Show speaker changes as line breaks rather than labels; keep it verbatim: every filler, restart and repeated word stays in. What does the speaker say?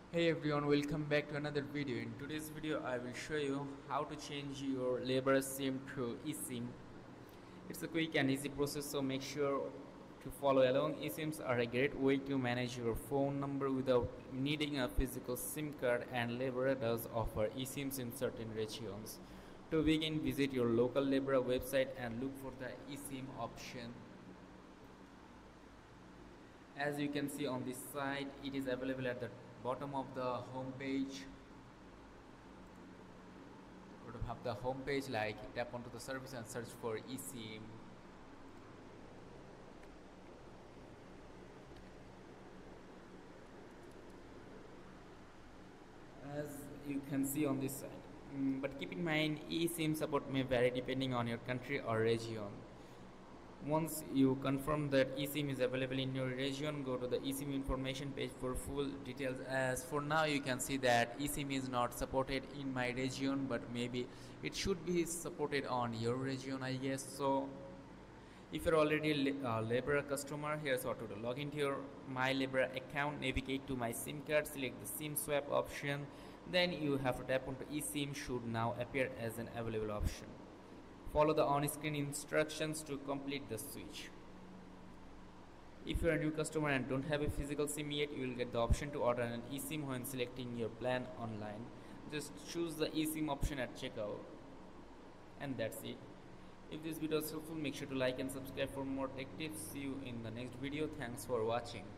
Hey everyone, welcome back to another video. In today's video I will show you how to change your Lebara SIM through eSIM. It's a quick and easy process, so make sure to follow along. eSIMs are a great way to manage your phone number without needing a physical SIM card, and Lebara does offer eSIMs in certain regions. To begin, visit your local Lebara website and look for the eSIM option. As you can see on this side, it is available at the bottom of the home page. You would have the home page, like tap onto the service and search for eSIM. As you can see on this side, mm, but keep in mind eSIM support may vary depending on your country or region. Once you confirm that eSIM is available in your region, go to the eSIM information page for full details. As for now, you can see that eSIM is not supported in my region, but maybe it should be supported on your region, I guess. So if you're already a uh, Lebara customer, here's what to do. Log into your my Lebara account, navigate to my SIM card, select the SIM swap option, then you have to tap onto eSIM. Should now appear as an available option. Follow the on-screen instructions to complete the switch. If you are a new customer and don't have a physical SIM yet, you will get the option to order an eSIM when selecting your plan online. Just choose the eSIM option at checkout, and that's it. If this video is helpful, make sure to like and subscribe for more tech tips. See you in the next video. Thanks for watching.